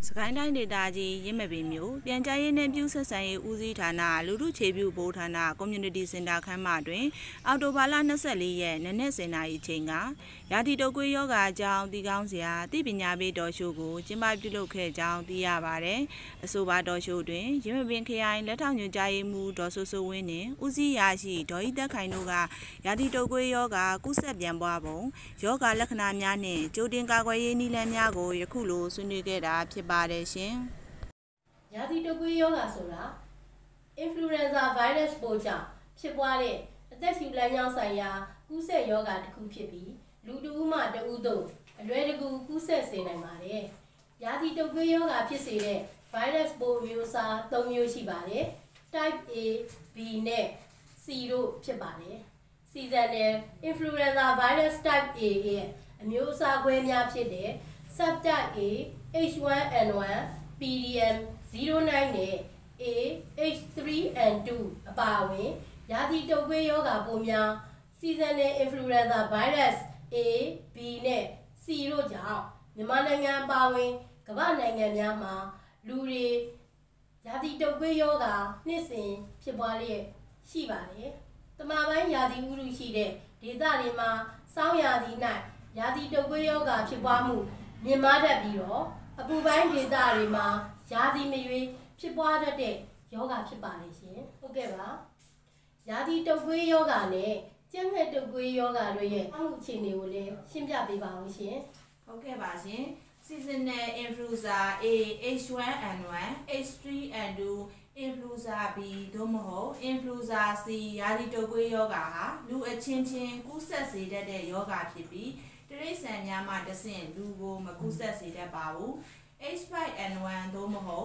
စကိုင်းတိုင်းဒေသကြီးရင်းမပင်မြို့ပြန်ကြားရေးနှင့်ပြုဆက်ဆံရေးဦးစီးဌာနလူထုခြေပြုဘိုးဌာန Community Center ခန်းမတွင်အော်တိုဘာလ24ရက်နေ့နဲ့10:00 နာရီချိန်ကရာသီတုပ်ကွေးယောဂါအကြောင်းသိကောင်းစရာသိပညာပေးတော်ရှိုးကိုကျင်းပပြုလုပ်ခဲ့ကြောင်းသိရပါတယ်။အဆိုပါတော်ရှိုးတွင်ရင်းမပင်ခရိုင်လက်ထောက်ညွှန်ကြားရေးမှူးဒေါ်စိုးစိုးဝင်းနှင့်ဦးစီးရာရှိဒေါ်ဤသက်ခိုင်တို့ကရာသီတုပ်ကွေးယောဂါကူးစက်ပြန့်ပွားပုံယောဂါလက္ခဏာများနှင့်ကြိုတင်ကာကွယ်ရေးနည်းလမ်းများကိုယခုလိုဆွေးနွေးခဲ့တာဖြစ်ပါတယ်ရှင်။ရာသီတုပ်ကွေးယောဂါဆိုတာ influenza virus ပိုးကြောင့်ဖြစ်ပွားတဲ့အသက်ရှူလမ်းကြောင်းဆိုင်ရာကူးစက်ယောဂါတစ်ခုဖြစ်ပြီးလူတစ်ဦးမှတစ်ဦးသို့အလွယ်တကူကူးစက်စေနိုင်ပါတယ်။ရာသီတုပ်ကွေးယောဂါဖြစ်စေတဲ့ virus ပိုးမျိုးအစား၃မျိုးရှိပါတယ်။ Type A, B နဲ့ C တို့ဖြစ်ပါတယ်။ Seasonal influenza virus type A ရဲ့အမျိုးအစားခွဲများဖြစ်တဲ့ Subtype A, H1N1, PDM 09 နဲ့ A, H3N2 အပါအဝင်ရာသီတုပ်ကွေးယောဂါပိုးများ Seasonal influenza virus A, B နဲ့ C တို့ကြောင့်မြန်မာနိုင်ငံအပါအဝင်ကမ္ဘာနိုင်ငံများမှာလူတွေရာသီတုပ်ကွေးယောဂါနှစ်စဉ်ဖြစ်ပွားလျက်ရှိပါတယ်။တမပိုင်းရာသီဥတုရှိတဲ့ဒေသတွေမှာစောင်းရာသီ၌ရာသီတုပ်ကွေးယောဂါဖြစ်ပွားမှုမြင့်မားတတ်ပြီးတော့အပူပိုင်းဒေသတွေမှာရာသီမရွေးဖြစ်ပွားတတ်တဲ့ယောဂါဖြစ်ပါလေရှင်။ဟုတ်ကဲ့ပါ။ရာသီတုပ်ကွေးယောဂါနဲ့ကြက်ငှက်တုပ်ကွေးယောဂါတို့ရဲ့အမှုအခြေအနေကိုလည်းရှင်းပြပေးပါအောင်ရှင်။ဟုတ်ကဲ့ပါရှင်။ Seasonal influenza A, H1N1, H3N2, influenza B သို့မဟုတ် influenza C ရာသီတုပ်ကွေးယောဂါဟာလူအချင်းချင်းကူးစက်စေတတ်တဲ့ယောဂါဖြစ်ပြီးတိရစ္ဆာန်များမှတဆင့်လူကိုမကူးစက်စေတတ်ပါဘူး။ H5N1 သို့မဟုတ်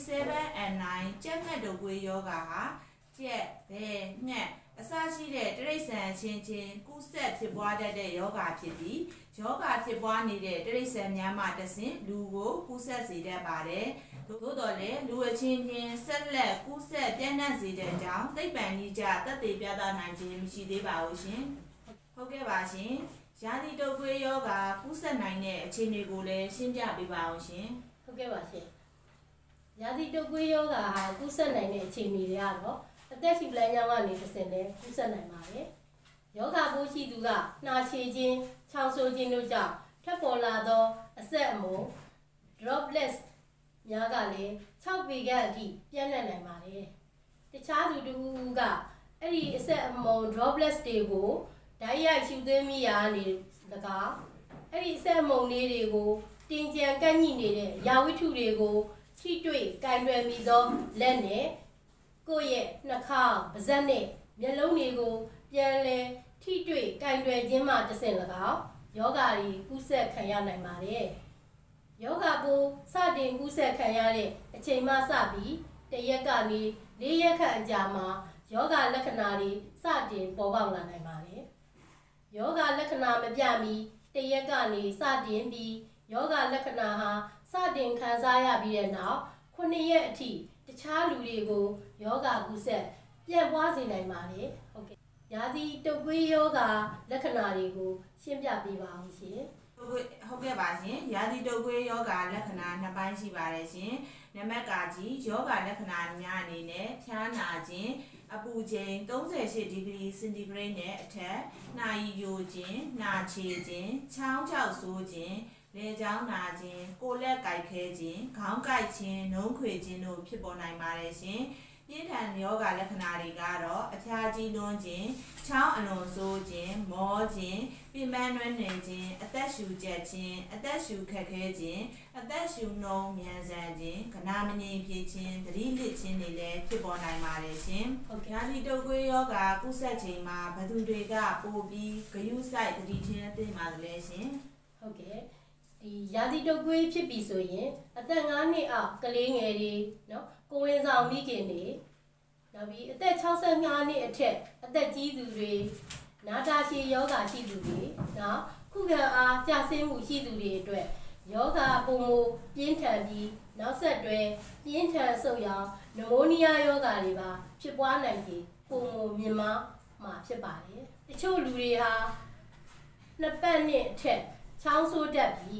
H7N9 ကြက်ငှက်တုပ်ကွေးယောဂါဟာကြက်၊ဘဲ၊ငှက်အစရှိတဲ့တိရစ္ဆာန်ချင်းချင်းကူးစက်ဖြစ်ပွားတတ်တဲ့ယောဂါဖြစ်ပြီးယောဂါဖြစ်ပွားနေတဲ့တိရစ္ဆာန်များမှတဆင့်လူကိုကူးစက်စေတတ်ပါတယ်။သို့တော်လည်းလူအချင်းချင်းဆက်လက်ကူးစက်ပြန့်နှံ့စေတဲ့အကြောင်းသိပ္ပံနည်းကျသက်သေပြသနိုင်ခြင်းမရှိသေးပါဘူးရှင်။ဟုတ်ကဲ့ပါရှင်။ရာသီတုပ်ကွေးယောဂါကူးစက်နိုင်တဲ့အခြေအနေကိုလည်းရှင်းပြပေးပါအောင်ရှင်။ဟုတ်ကဲ့ပါရှင်။ရာသီတုပ်ကွေးယောဂါဟာကူးစက်နိုင်တဲ့အခြေအနေတွေကတော့အသက်ရှူလမ်းကြောင်းကနေတစ်ဆင့်နဲ့ကူးစက်နိုင်ပါတယ်။ယောဂါပိုးရှိသူကနှာချေခြင်း၊ချောင်းဆိုးခြင်းတို့ကြောင့်ထပ်ပေါ်လာသောအဆက်အမှုန် droplets များကလည်း6ပေခန့်အထိပြန့်နှံ့နိုင်ပါတယ်။တခြားသူတစ်ဦးကအဲ့ဒီအဆက်အမှုန် droplets တွေကိုဓာတ်ရိုက်ရှူသွင်းမိရာနေ၎င်းအဲ့ဒီအဆက်အမှုန်လေးတွေကိုတင်ကြံကန့်ညှိနေတဲ့ရာဝတ္ထုတွေကိုထိတွေ့ကင်တွယ်မိသောလက်နဲ့ကိုယ့်ရဲ့နှာခေါင်းပါးစပ်နဲ့မျက်လုံးတွေကိုပြန်လည်ထိတွေ့ကင်တွယ်ခြင်းမှတစ်ဆင့်၎င်းယောဂါတွေကူးစက်ခံရနိုင်ပါတယ်။ယောဂါပိုးစတင်ကူးစက်ခံရတဲ့အချိန်မှစပြီး1ရက်ကနေ4ရက်ခန့်အကြာမှာယောဂါလက္ခဏာတွေစတင်ပေါ်ပေါက်လာနိုင်ပါတယ်။ယောဂါလက္ခဏာမပြမီ1ရက်ကနေစတင်ပြီးယောဂါလက္ခဏာဟာစတင်ခံစားရပြီးတဲ့နောက်9ရက်အထိတခြားလူတွေကိုယောဂါကူးစက်ပြန့်ပွားစေနိုင်ပါတယ်။ဟုတ်ကဲ့။ရာသီတုပ်ကွေးယောဂါလက္ခဏာတွေကိုရှင်းပြပေးပါအောင်ရှင်။ဟုတ်ကဲ့ပါရှင်။ရာသီတုပ်ကွေးယောဂါလက္ခဏာ2ပိုင်းရှိပါတယ်ရှင်။နံပါတ်ကကြီးယောဂါလက္ခဏာများအနေနဲ့ဖျားနာခြင်းအပူချိန်38ဒီဂရီစင်တီဂရိတ်နဲ့အထက်နှာရည်ယိုခြင်းနှာချေခြင်းချောင်းချောက်ဆိုးခြင်းလေကြောင်းနာခြင်းကိုယ်လက်ကိုက်ခဲခြင်းခေါင်းကိုက်ခြင်းနှုံးခွေခြင်းတို့ဖြစ်ပေါ်နိုင်ပါတယ်ရှင်။ပြင်းထန်ယောဂါလက္ခဏာတွေကတော့အဖျားကြီးလွန်းခြင်းချောင်းအလွန်ဆိုးခြင်းမောခြင်းပြင်းပန်းနှွမ်းနယ်ခြင်းအသက်ရှူကျက်ခြင်းအသက်ရှူခက်ခဲခြင်းအသက်ရှူနှုံးမြန်ဆန်ခြင်းခဏမငြိမ်ဖြစ်ခြင်းသတိလစ်ခြင်းတွေလည်းဖြစ်ပေါ်နိုင်ပါတယ်ရှင်။ဟုတ်ကဲ့။ရာသီတုပ်ကွေးယောဂါကူးစက်ချိန်မှာဘယ်သူတွေကပိုပြီးဂရုစိုက်သတိချင်းသိမှလည်းရှင်။ဟုတ်ကဲ့။ဒီရာသီတုပ်ကွေးဖြစ်ပြီဆိုရင်အသက်9နှစ်အောက်ကလေးငယ်တွေနော်ကိုယ်ဝန်ဆောင်မိခင်တွေနောက်ပြီးအသက်65နှစ်အထက်အသက်ကြီးသူတွေနာတာရှည်ယောဂါရှိသူတွေနော်ခုခံအားကျဆင်းမှုရှိသူတွေအတွက်ယောဂါပုံမပြင်းထန်ပြီးနောက်ဆက်တွဲပြင်းထန်ဆုပ်ရောင်နမိုးနီးယားယောဂါတွေပါဖြစ်ပွားနိုင်ပြီးပုံမမြင်မာမှာဖြစ်ပါတယ်တချို့လူတွေဟာ2ပတ်နဲ့အထက်ချောင်းဆိုးတတ်ပြီး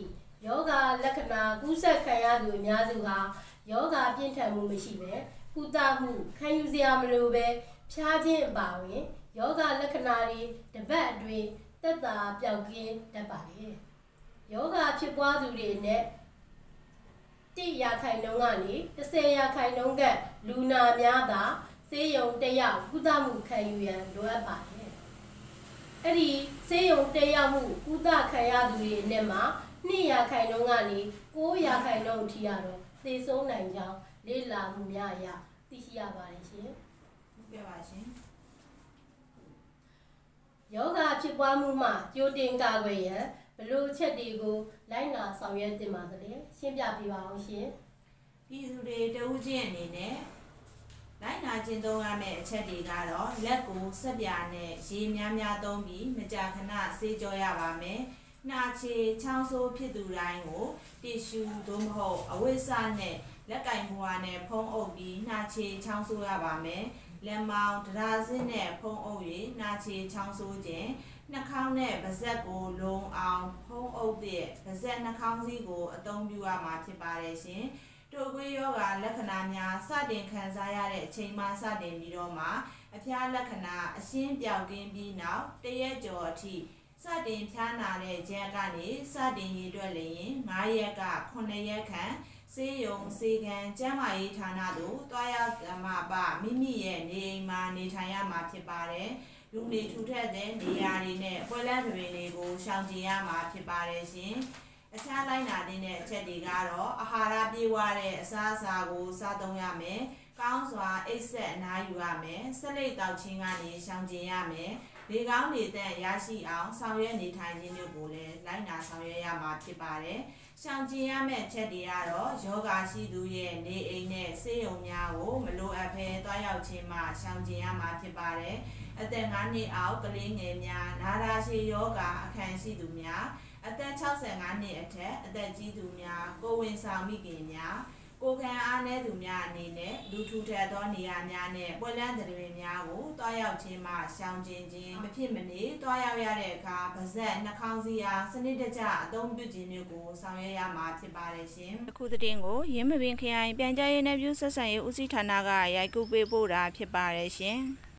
ယောဂလက္ခဏာကူးစက်ခံရသူအများစုဟာယောဂပြင်းထန်မှုမရှိပဲကုသမှုခံယူစရာမလိုပဲဖြားခြင်းအပါဝင်ယောဂလက္ခဏာတွေတစ်ပတ်အတွင်းသက်သာပျောက်ကင်းတတ်ပါတယ်ယောဂဖြစ်ပွားသူတွေနဲ့1%ကနေ10%ကလူနာများသာဆေးရုံတက်ရောက်ကုသမှုခံယူရန်လိုအပ်ပါတယ်အဲ့ဒီဆေးရုံတက်ရောက်မှုကုသခံရသူတွေနဲ့မှာ2%ကနေ9%အထိရတော့သေဆုံးနိုင်ကြောင်းလေ့လာမှုများအရသိရှိရပါတယ်ရှင်ဟုတ်ကဲ့ပါရှင်ယောဂဖြစ်ပွားမှုမှကြိုတင်ကာကွယ်ရန်ဘလို့ချက်တွေကိုလိုက်နာဆောင်ရွက်တင်ပါသလဲရှင်းပြပေးပါအောင်ရှင်ပြည်သူတွေတဦးချင်းအနေနဲ့လိုက်နာကျင့်သုံးရမယ့်အချက်တွေကတော့လက်ကိုဆက်ပြာနဲ့ရေများများသုံးပြီးမကြာခဏဆေးကြောရပါမယ်နှာချေချောင်းဆိုးဖြစ်သူတိုင်းကိုတီရှူသို့မဟုတ်အဝိစနဲ့လက်ကင်ဘွားနဲ့ဖုံးအုပ်ပြီးနှာချေချောင်းဆိုးရပါမယ်လက်မောင်းတရားစင်းနဲ့ဖုံးအုပ်၍နှာချေချောင်းဆိုးခြင်းနှာခေါင်းနဲ့ပါးစပ်ကိုလုံအောင်ဖုံးအုပ်တဲ့ပါးစပ်နှာခေါင်းစည်းကိုအသုံးပြုရမှာဖြစ်ပါတယ်ရှင်တုပ်ကွေးယောဂလက္ခဏာများစတင်ခံစားရတဲ့အချိန်မှစတင်ပြီးတော့မှအဖျားလက္ခဏာအရှင်းပြောက်ကင်းပြီးနောက်တရက်ကျော်အထိစတင်ဖျားနာတဲ့ရက်ကနေစတင်ရည်တွက်လျင်9ရက်က9ရက်ခန့်ဆေးရုံဆေးခန်းကျန်းမာရေးဌာနသို့တွားရောက်မှာပါမိမိရဲ့နေအိမ်မှာနေထိုင်ရမှာဖြစ်ပါတယ်လူနေထူထပ်တဲ့နေရာတွေနဲ့ပွဲလန်းတွင်တွေကိုရှောင်ကျဉ်ရမှာဖြစ်ပါတယ်ရှင်အခြားလိုက်နာတဲ့အချက်တွေကတော့အာဟာရပြည့်ဝတဲ့အစားအစာကိုစားသုံးရမယ်။ကောင်းစွာအိပ်စက်အနားယူရမယ်။ဆက်လက်တောက်ခြင်းကနေရှောင်ကျဉ်ရမယ်။လေကောင်းလေသန့်ရရှိအောင်ဆောင်ရွက်နေထိုင်ခြင်းတို့ကိုလည်းလိုက်နာဆောင်ရွက်ရမှာဖြစ်ပါတယ်။ရှောင်ကျဉ်ရမယ့်ချက်တွေကတော့ယောဂရှိသူရဲ့နေအိမ်နဲ့ဆေးရုံများကိုမလိုအပ်ဘဲတွားရောက်ခြင်းမှရှောင်ကျဉ်ရမှာဖြစ်ပါတယ်။အသက်9နှစ်အောက်ကလေးငယ်များနာတာရှည်ယောဂအခမ်းရှိသူများအသက်65နှစ်အထက်အသက်ကြီးသူများကိုဝင်ဆောင်မိခင်များကိုခံအားနည်းသူများအနေနဲ့လူထူထပ်သောနေရာများနဲ့ပွဲလန်းတွေများကိုတွားရောက်ခြင်းမှရှောင်ကျဉ်ခြင်းမဖြစ်မနေတွားရောက်ရတဲ့အခါပါးစပ်နှာခေါင်းစည်းအားစနစ်တကျအသုံးပြုခြင်းမျိုးကိုဆောင်ရွက်ရမှာဖြစ်ပါတယ်ရှင်။အခုသတင်းကိုရင်းမပင်ခရိုင်ပြန်ကြားရေးနယ်ပြုဆက်ဆံရေးဦးစီးဌာနကရိုက်ကူးပေးပို့တာဖြစ်ပါတယ်ရှင်။